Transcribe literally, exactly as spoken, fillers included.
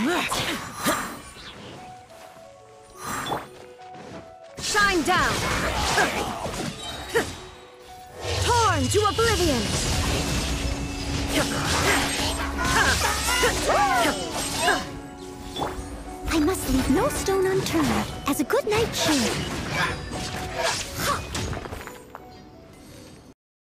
Shine down! Torn to oblivion! I must leave no stone unturned as a good night cheer.